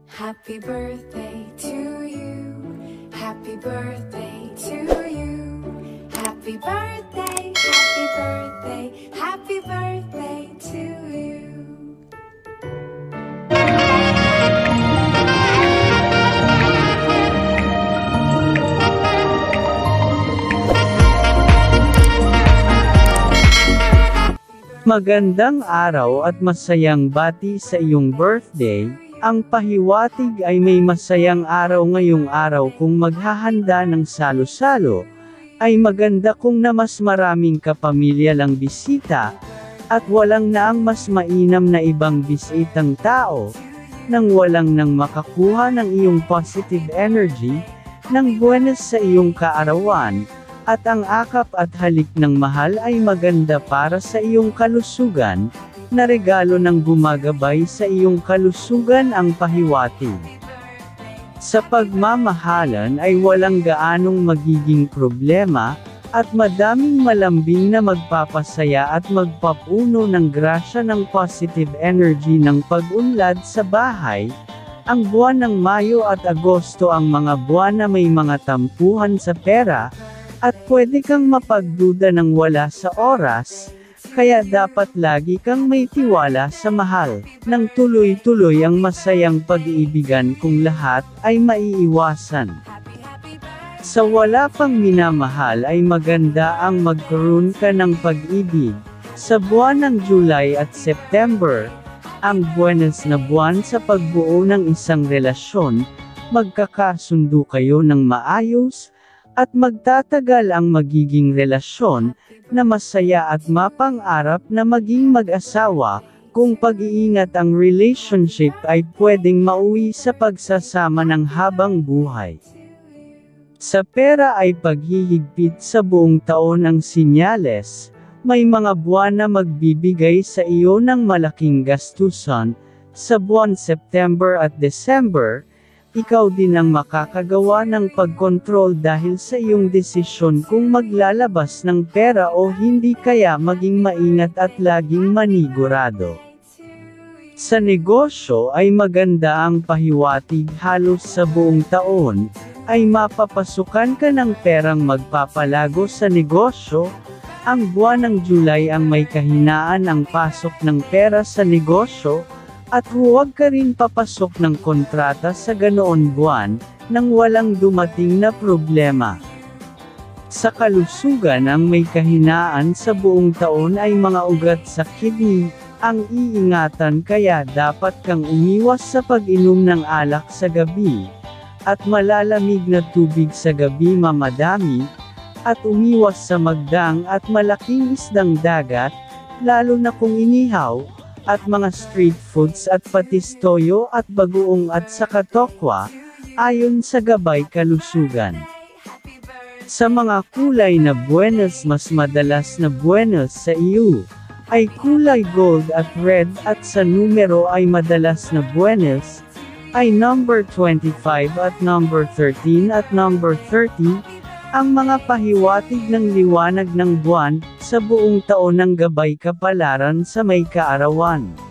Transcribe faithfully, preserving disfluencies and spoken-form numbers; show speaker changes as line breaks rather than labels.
Happy birthday to you. Happy birthday to you. Happy birthday, happy birthday, happy birthday to you.
Magandang araw at masayang bati sa iyong birthday. Ang pahiwatig ay may masayang araw ngayong araw kung maghahanda ng salo-salo, ay maganda kung na mas maraming kapamilya lang bisita, at walang naang mas mainam na ibang bisitang tao, nang walang nang makakuha ng iyong positive energy, ng buenas sa iyong kaarawan, at ang akap at halik ng mahal ay maganda para sa iyong kalusugan, na regalo ng gumagabay sa iyong kalusugan ang pahiwatig. Sa pagmamahalan ay walang gaanong magiging problema, at madaming malambing na magpapasaya at magpapuno ng grasya ng positive energy ng pag-unlad sa bahay. Ang buwan ng Mayo at Agosto ang mga buwan na may mga tampuhan sa pera, at pwede kang mapagduda ng wala sa oras, kaya dapat lagi kang may tiwala sa mahal, nang tuloy-tuloy ang masayang pag-iibigan kung lahat ay maiiwasan. Sa wala pang minamahal ay maganda ang magkaroon ka ng pag-ibig. Sa buwan ng July at September, ang buenas na buwan sa pagbuo ng isang relasyon, magkakasundo kayo ng maayos, at magtatagal ang magiging relasyon, na masaya at mapang-arap na maging mag-asawa, kung pag-iingat ang relationship ay pwedeng mauwi sa pagsasama ng habang buhay. Sa pera ay paghihigpit sa buong taon ang sinyales, may mga buwan na magbibigay sa iyo ng malaking gastusan, sa buwan September at December, ikaw din ang makakagawa ng pagkontrol dahil sa iyong desisyon kung maglalabas ng pera o hindi kaya maging maingat at laging manigurado. Sa negosyo ay maganda ang pahiwatig halos sa buong taon, ay mapapasukan ka ng perang magpapalago sa negosyo. Ang buwan ng July ang may kahinaan ang pasok ng pera sa negosyo, at huwag ka rin papasok ng kontrata sa ganoon buwan, nang walang dumating na problema. Sa kalusugan ang may kahinaan sa buong taon ay mga ugat sa kidney, ang iingatan kaya dapat kang umiwas sa pag-inom ng alak sa gabi, at malalamig na tubig sa gabi mamadami, at umiwas sa magdang at malaking isdang dagat, lalo na kung inihaw, at mga street foods at patis toyo at bagoong at saka tokwa, ayon sa gabay kalusugan. Sa mga kulay na buenas mas madalas na buenas sa iyo, ay kulay gold at red at sa numero ay madalas na buenas, ay number twenty-five at number thirteen at number thirty, ang mga pahiwatig ng liwanag ng buwan, sa buong taon ng gabay kapalaran sa may kaarawan.